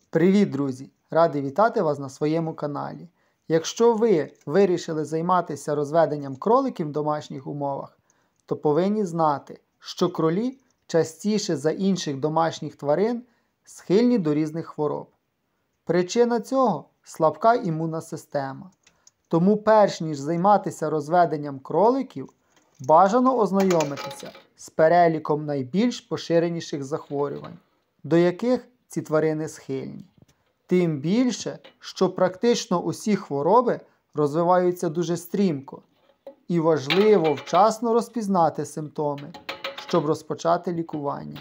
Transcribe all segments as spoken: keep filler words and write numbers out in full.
Привіт, друзі! Радий вітати вас на своєму каналі. Якщо ви вирішили займатися розведенням кроликів в домашніх умовах, то повинні знати, що кролі частіше за інших домашніх тварин схильні до різних хвороб. Причина цього – слабка імунна система. Тому перш ніж займатися розведенням кроликів, бажано ознайомитися з переліком найбільш поширеніших захворювань, до яких ці тварини схильні. Тим більше, що практично усі хвороби розвиваються дуже стрімко, і важливо вчасно розпізнати симптоми, щоб розпочати лікування.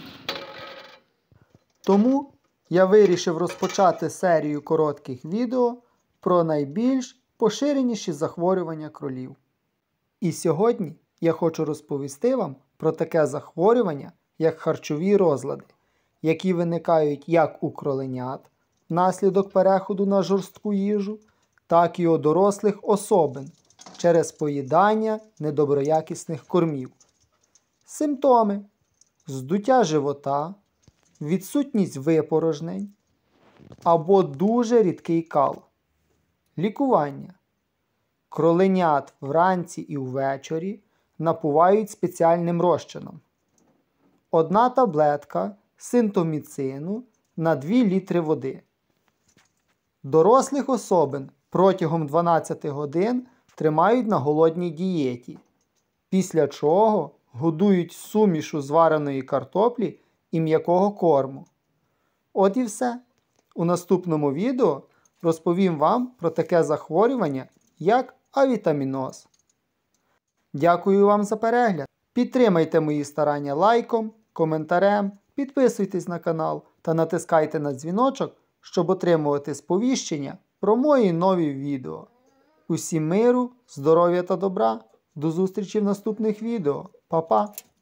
Тому я вирішив розпочати серію коротких відео про найбільш поширеніші захворювання кролів. І сьогодні я хочу розповісти вам про таке захворювання, як харчові розлади, які виникають як у кроленят внаслідок переходу на жорстку їжу, так і у дорослих особин через поїдання недоброякісних кормів. Симптоми – здуття живота, відсутність випорожнень або дуже рідкий кал. Лікування. Кроленят вранці і ввечері напувають спеціальним розчином. Одна таблетка синтоміцину на дві літри води. Дорослих особин протягом дванадцяти годин тримають на голодній дієті, після чого годують сумішу з вареної картоплі і м'якого корму. От і все. У наступному відео розповім вам про таке захворювання, як авітаміноз. Дякую вам за перегляд. Підтримайте мої старання лайком, коментарем, підписуйтесь на канал та натискайте на дзвіночок, щоб отримувати сповіщення про мої нові відео. Усім миру, здоров'я та добра. До зустрічі в наступних відео. Па-па!